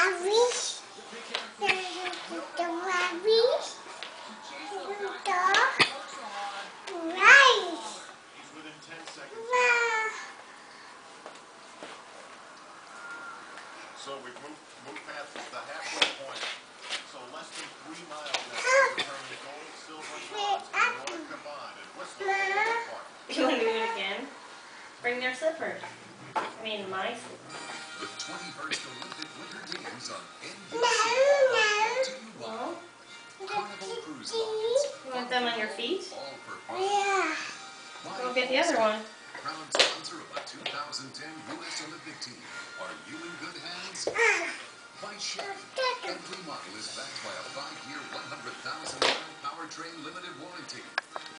So we've moved past the halfway point. So less than 3 miles to determine gold, silver, and bronze in North combined at Whistler Water Park. You want to do it again? Bring their slippers. I mean, my slippers. The 21st Olympic Winter Games on NBC brought to you by Carnival Cruise Lines. You want them on your feet? Yeah. Go get the other one. Proud sponsor of the 2010 U.S. Olympic team. Are you in good hands? By Chevy. Every model is backed by a 5-year, 100,000-mile powertrain limited warranty.